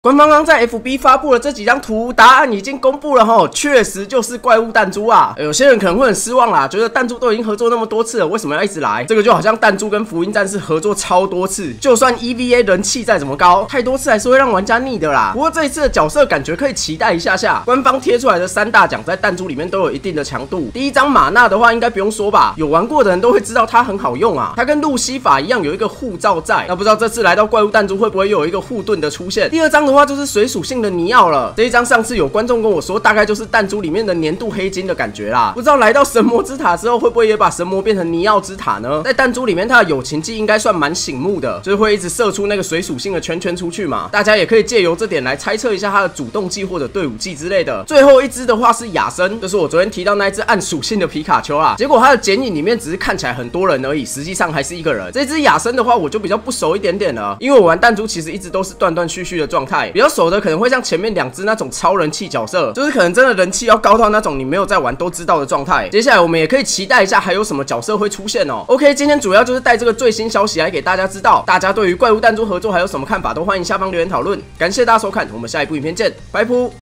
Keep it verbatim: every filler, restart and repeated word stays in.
官方刚在 F B 发布了这几张图，答案已经公布了齁，确实就是怪物弹珠啊！有些人可能会很失望啦，觉得弹珠都已经合作那么多次了，为什么要一直来？这个就好像弹珠跟福音战士合作超多次，就算 E V A 人气再怎么高，太多次还是会让玩家腻的啦。不过这一次的角色感觉可以期待一下下，官方贴出来的三大奖在弹珠里面都有一定的强度。第一张玛纳的话，应该不用说吧，有玩过的人都会知道它很好用啊，它跟路西法一样有一个护罩在。那不知道这次来到怪物弹珠会不会又有一个护盾的出现？第二张的话就是水属性的尼奥了，这一张上次有观众跟我说，大概就是弹珠里面的年度黑金的感觉啦。不知道来到神魔之塔之后，会不会也把神魔变成尼奥之塔呢？在弹珠里面，它的友情技应该算蛮醒目的，就是会一直射出那个水属性的圈圈出去嘛。大家也可以借由这点来猜测一下它的主动技或者队伍技之类的。最后一只的话是亚森，就是我昨天提到那一只暗属性的皮卡丘啦。结果它的剪影里面只是看起来很多人而已，实际上还是一个人。这只亚森的话，我就比较不熟一点点了，因为我玩弹珠其实一直都是断断续续的状态，比较熟的可能会像前面两只那种超人气角色，就是可能真的人气要高到那种你没有在玩都知道的状态。接下来我们也可以期待一下还有什么角色会出现哦。OK， 今天主要就是带这个最新消息来给大家知道，大家对于怪物弹珠合作还有什么看法，都欢迎下方留言讨论。感谢大家收看，我们下一部影片见，拜拜。